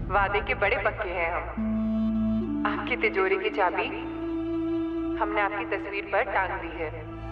वादे के बड़े पक्के हैं हम। आपकी तिजोरी की चाबी हमने आपकी तस्वीर पर टांग दी है।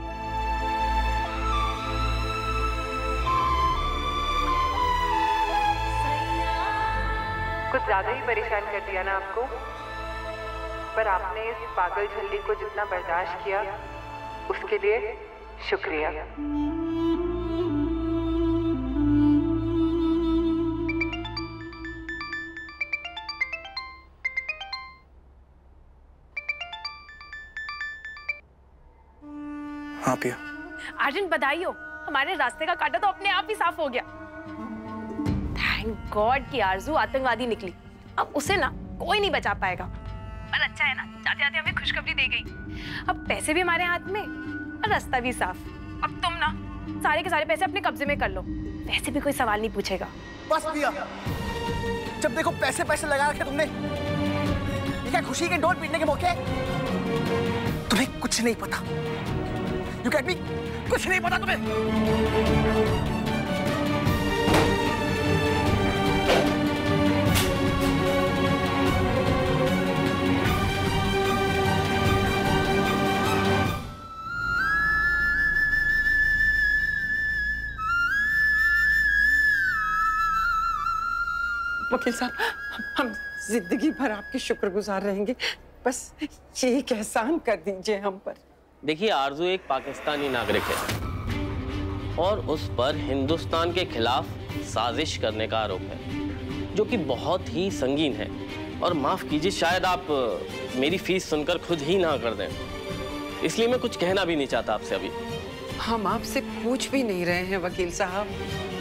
कुछ ज्यादा ही परेशान कर दिया ना आपको, पर आपने इस पागल झल्ली को जितना बर्दाश्त किया उसके लिए शुक्रिया। हाँ पिया। आर्यन बधाई हो, हमारे रास्ते का कांटा तो अपने आप ही साफ हो गया। थैंक गॉड कि आरजू आतंकवादी निकली, अब उसे ना कोई नहीं बचा पाएगा। पर अच्छा है ना, जाते जाते हमें खुशखबरी दे गई। अब पैसे भी हमारे हाथ में और रास्ता भी साफ। अब तुम ना सारे के सारे पैसे अपने कब्जे में कर लो, वैसे भी कोई सवाल नहीं पूछेगा। बस पिया, जब देखो पैसे पैसे लगा रखे तुमने। ये क्या खुशी के डोर पीटने के मौके? तुम्हें कुछ नहीं पता। You get me? कुछ नहीं पता तुम्हें। वकील साहब, हम जिंदगी भर आपके शुक्रगुजार रहेंगे। बस ये एक एहसान कर दीजिए हम पर। देखिए, आरजू एक पाकिस्तानी नागरिक है और उस पर हिंदुस्तान के खिलाफ साजिश करने का आरोप है, जो कि बहुत ही संगीन है। और माफ कीजिए, शायद आप मेरी फीस सुनकर खुद ही ना कर दें, इसलिए मैं कुछ कहना भी नहीं चाहता आपसे अभी। हम आपसे पूछ भी नहीं रहे हैं वकील साहब।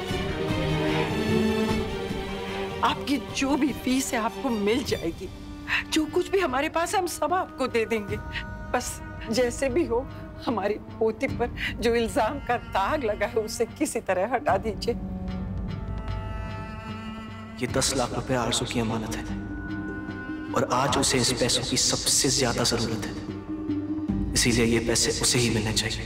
आपकी जो भी फीस है आपको मिल जाएगी। जो कुछ भी हमारे पास है हम सब आपको दे देंगे। बस जैसे भी हो हमारी पोती पर जो इल्जाम का दाग लगा है उसे किसी तरह हटा दीजिए। ये 10 लाख रुपए आरजू की अमानत है और आज उसे इस पैसों की सबसे ज्यादा जरूरत है, इसीलिए ये पैसे उसे ही मिलने चाहिए।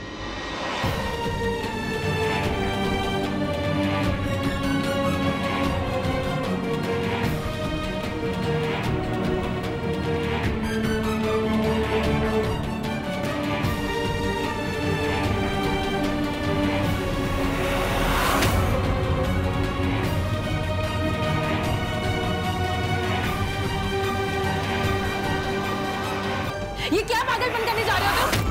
ये क्या पागलपन करने जा रहे हो तुम?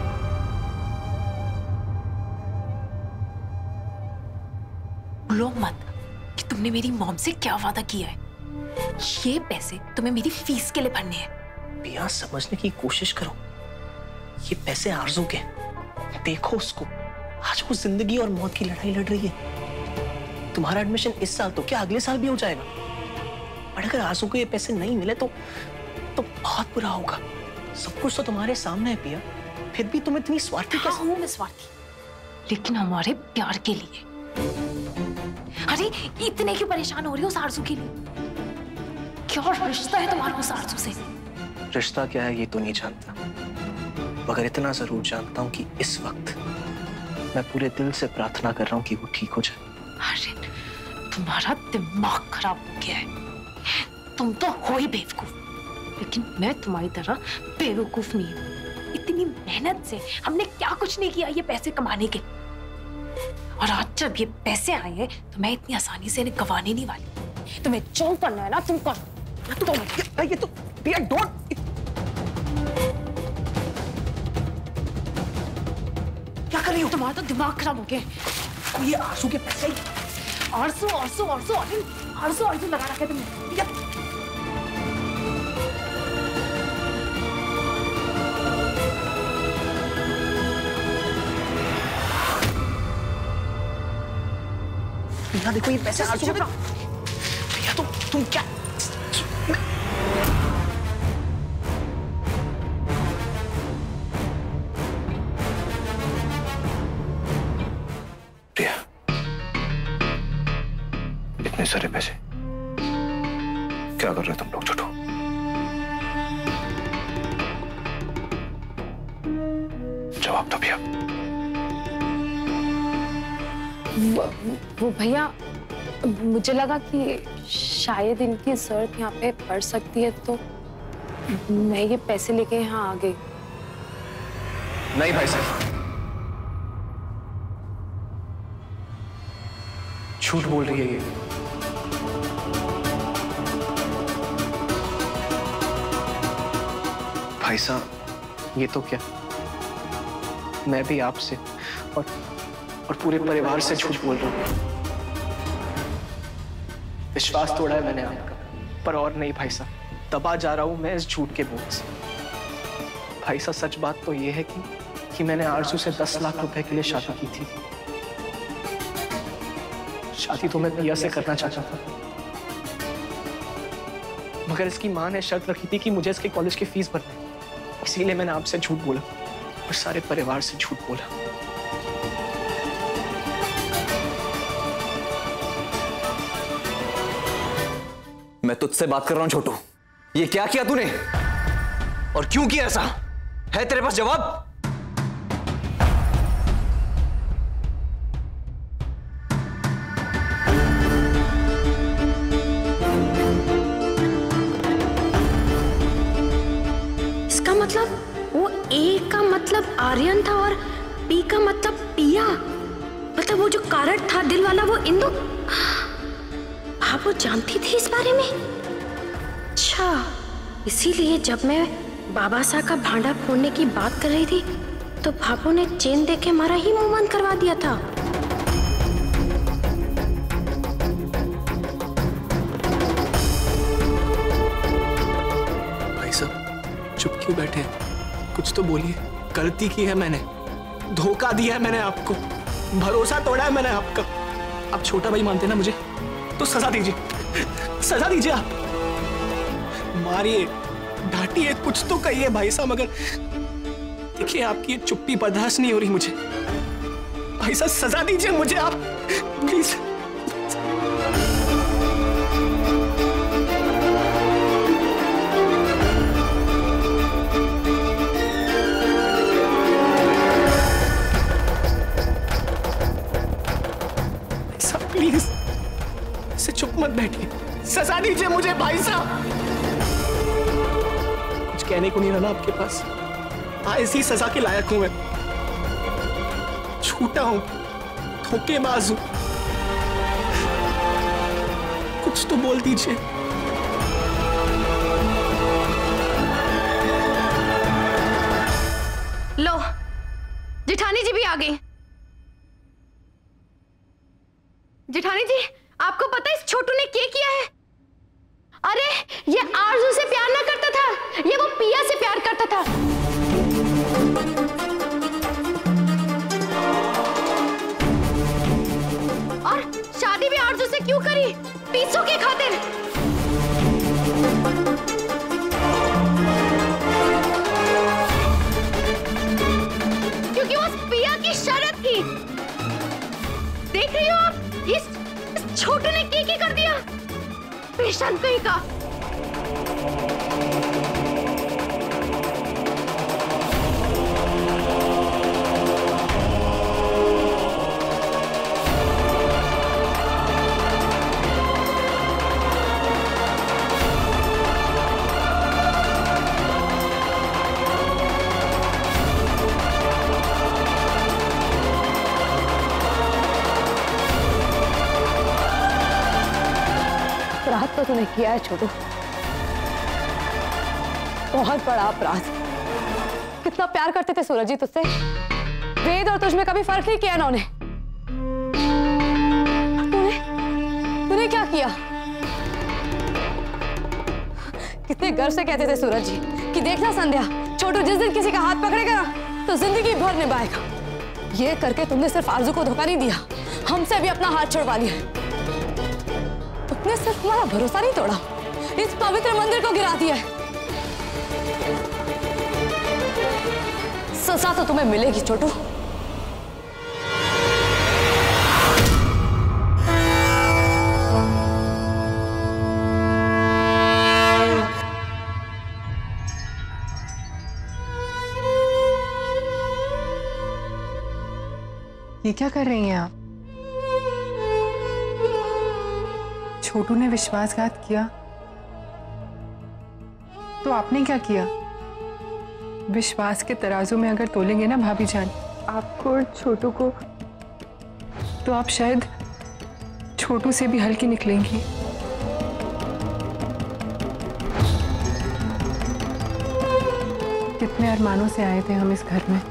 भूलो मत कि तुमने मेरी मॉम से क्या वादा किया है। ये पैसे तुम्हें मेरी फीस के लिए भरने हैं। पिया, समझने की कोशिश करो। ये पैसे आरजू के, देखो उसको, आज वो जिंदगी और मौत की लड़ाई लड़ रही है। तुम्हारा एडमिशन इस साल तो क्या अगले साल भी हो जाएगा। और अगर आरजू को ये पैसे नहीं मिले तो बहुत बुरा होगा। सब कुछ तो तुम्हारे सामने है पिया, फिर भी तुम इतनी स्वार्थी कैसे? हाँ, हूँ मैं स्वार्थी, लेकिन हमारे प्यार के लिए। अरे इतने क्यों परेशान हो रही हो उस आरजू के लिए? क्या रिश्ता है तुम्हारा उस आरजू से? रिश्ता क्या है ये तो नहीं जानता, मगर इतना जरूर जानता हूँ कि इस वक्त मैं पूरे दिल से प्रार्थना कर रहा हूँ कि वो ठीक हो जाए। अरे तुम्हारा दिमाग खराब हो गया है। तुम तो हो ही बेवकूफ, लेकिन मैं तुम्हारी तरह बेवकूफ नहीं हूँ। इतनी मेहनत से हमने क्या कुछ नहीं किया ये पैसे कमाने के, और आज जब ये पैसे आए हैं तो मैं इतनी आसानी से इन्हें गंवाने नहीं वाली। तुम्हें जो करना है ना तुम करो। ये तो पिया, डोंट। क्या कर रही हो? तुम्हारा तो दिमाग खराब हो गया। ये आरजू के पैसे। आरजू आरजू आरजू आरजू आरजू लगा रखा है तुमने। यहाँ देखो, ये पैसे आरजू के। भैया तुम क्या? प्रिया, इतने सारे पैसे क्या कर रहे हो तुम लोग? छोटो, जवाब दो भैया। वो भैया, मुझे लगा कि शायद इनकी जरूरत यहाँ पे पड़ सकती है, तो मैं ये पैसे लेके यहाँ आ गई। नहीं भाई साहब, झूठ बोल रही है ये। भाई साहब, ये तो क्या, मैं भी आपसे और पूरे परिवार से झूठ बोल रहा हूँ। विश्वास तोड़ा है मैंने आपका, पर और नहीं भाई साहब, दबा जा रहा हूं मैं इस झूठ के बोझ से। भाई साहब, सच बात तो ये है कि मैंने आरजू से 10 लाख रुपए के लिए शादी की थी। शादी तो मैं पिया से करना चाहता था, मगर इसकी मां ने शर्त रखी थी कि मुझे इसके कॉलेज की फीस भरनी है। इसीलिए मैंने आपसे झूठ बोला और सारे परिवार से झूठ बोला। मैं तुझसे बात कर रहा हूं छोटू। ये क्या किया तूने और क्यों किया ऐसा? है तेरे पास जवाब? इसका मतलब वो ए का मतलब आर्यन था और पी का मतलब पिया। मतलब वो जो कारट था दिल वाला, वो इंदु। हाँ, वो जानती थी इस बारे में। अच्छा, इसीलिए जब मैं बाबा साहब का भांडा फोड़ने की बात कर रही थी तो भाभो ने चेन दे के हमारा ही मुंह बंद करवा दिया था। भाई साहब, चुप क्यों बैठे हैं? कुछ तो बोलिए। गलती की है मैंने, धोखा दिया है मैंने आपको, भरोसा तोड़ा है मैंने आपका। आप छोटा भाई मानते ना मुझे, तो सजा दीजिए, सजा दीजिए। आप मारिए, डांटिए, कुछ तो कहिए भाई साहब, मगर देखिए आपकी ये चुप्पी बर्दाश्त नहीं हो रही मुझे। भाई साहब, सजा दीजिए मुझे आप, प्लीज। भाई साहब प्लीज, ऐसे चुप मत बैठिए, सजा दीजिए मुझे भाई साहब। कुछ कहने को नहीं रहा ना आपके पास? ऐसी सजा के लायक हूं मैं। झूठा हूं, धोखेबाज हूं, कुछ तो बोल दीजिए। लो, जेठानी जी भी आ गई। जेठानी जी, आपको पता है इस छोटू ने क्या किया है? अरे, ये आरजू से प्यार ना करता था, ये वो पिया से प्यार करता था। और शादी भी आरजू से क्यों करी? पैसों के खातिर। क्योंकि वो पिया की शर्त थी। देख रही हो आप, इस छोटू ने क्या कर दिया? पेशन कहीं का। अपराध तो तूने किया है छोटू, बहुत बड़ा अपराध। कितना प्यार करते थे सूरज जी तुझसे, वेद और तुझ में कभी फर्क नहीं किया इन्होंने। तूने क्या किया? कितने गर्व से कहते थे सूरज जी कि देखना संध्या, छोटू जिस दिन किसी का हाथ पकड़ेगा ना तो जिंदगी भर निभाएगा। ये करके तुमने सिर्फ आरजू को धोखा नहीं दिया, हमसे भी अपना हाथ छुड़वा लिया। तुमने सिर्फ हमारा भरोसा नहीं तोड़ा, इस पवित्र मंदिर को गिरा दिया है। सजा तो तुम्हें मिलेगी छोटू। ये क्या कर रही हैं आप? छोटू ने विश्वासघात किया तो आपने क्या किया? विश्वास के तराजू में अगर तोलेंगे ना भाभी जान आपको और छोटू को, तो आप शायद छोटू से भी हल्की निकलेंगी। कितने अरमानों से आए थे हम इस घर में,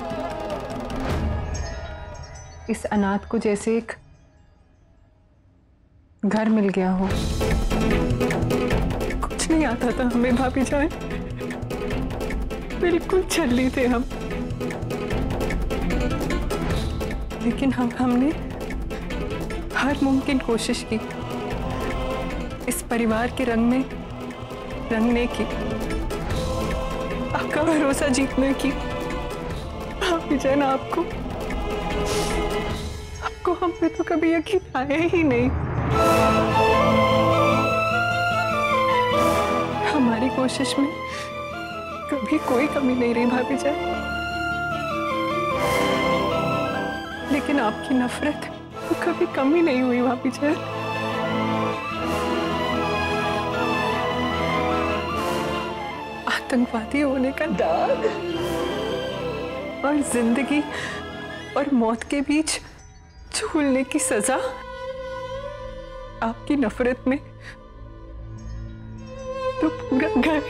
इस अनाथ को जैसे एक घर मिल गया हो। कुछ नहीं आता था हमें भाभी जान, बिल्कुल छल्ली थे हम, लेकिन हमने हर मुमकिन कोशिश की इस परिवार के रंग में रंगने की, आपका भरोसा जीतने की। भाभी जान आपको हम पे तो कभी यकीन आया ही नहीं। हमारी कोशिश में कभी कोई कमी नहीं रही भाभी जान, लेकिन आपकी नफरत तो कभी कमी नहीं हुई भाभी जान। आतंकवादी होने का दाग और जिंदगी और मौत के बीच झूलने की सजा आपकी नफरत में तो पूरा घर,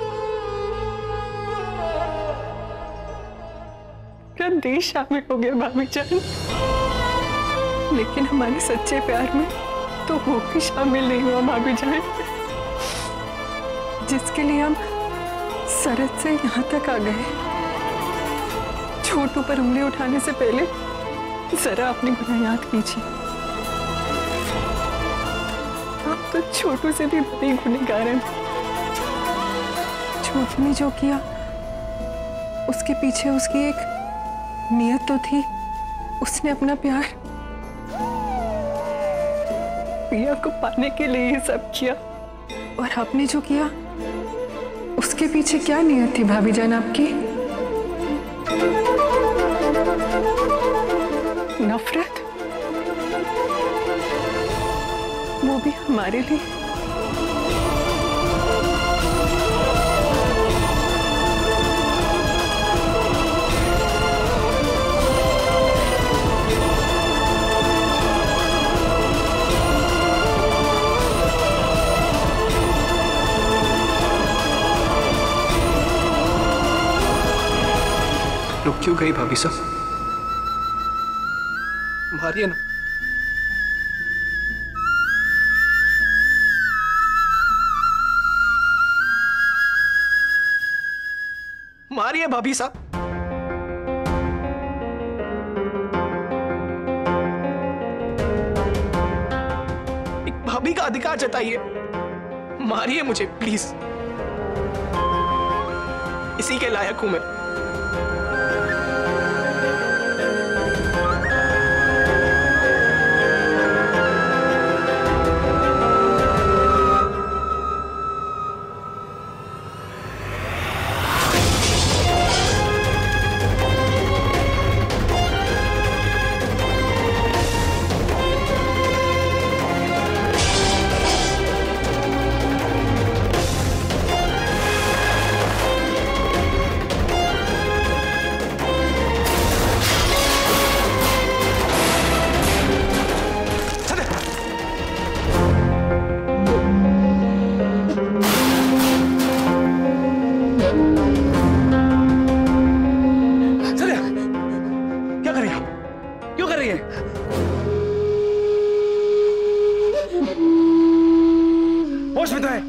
पूरा देश शामिल हो गया भाभी जान, लेकिन हमारे सच्चे प्यार में तो वो भी शामिल नहीं हुआ भाभी जान, जिसके लिए हम सरहद से यहाँ तक आ गए। छोटू पर उंगली उठाने से पहले जरा अपनी गुनाह याद कीजिए। आप तो छोटू से भी बड़ी गुनहगार हैं। छोटू ने जो किया उसके पीछे उसकी एक नियत तो थी। उसने अपना प्यार पिया को पाने के लिए ये सब किया, और आपने जो किया उसके पीछे क्या नियत थी भाभी जान आपकी? नफरत, वो भी हमारे लिए। रुक क्यों गई भाभी साहब? मारिए ना। मारिए भाभी साहब। एक भाभी का अधिकार जताइए, मारिए मुझे प्लीज, इसी के लायक हूं मैं। होश में तो है।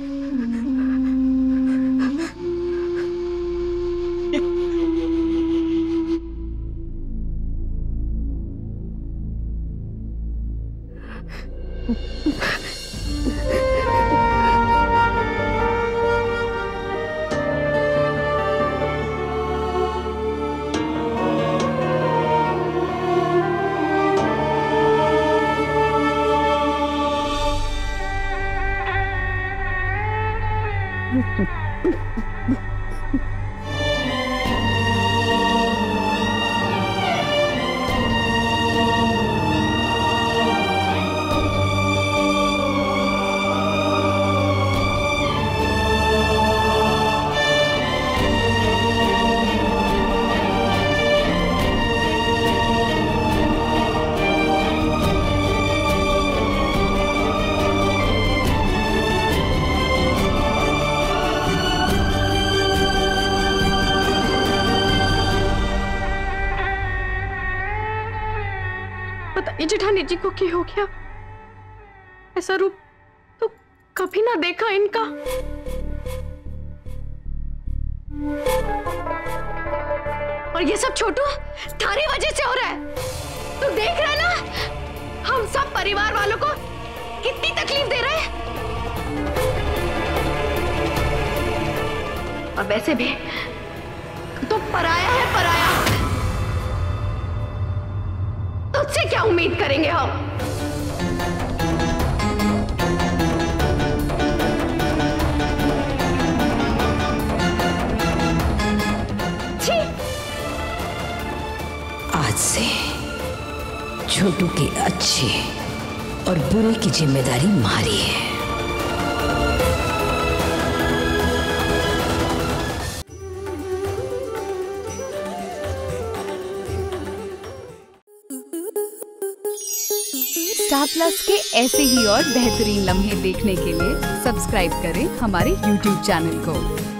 जाने जी को क्या हो गया। ऐसा रूप तो कभी ना देखा इनका। और ये सब छोटू थारी वजह से हो रहा है। तू देख रहा है ना हम सब परिवार वालों को कितनी तकलीफ दे रहे हैं। और वैसे भी तो पराया है, पराया। तुझसे क्या उम्मीद करेंगे हम। आज से छोटू की अच्छी और बुरे की जिम्मेदारी हमारी है। स्टार प्लस के ऐसे ही और बेहतरीन लम्हे देखने के लिए सब्सक्राइब करें हमारे YouTube चैनल को।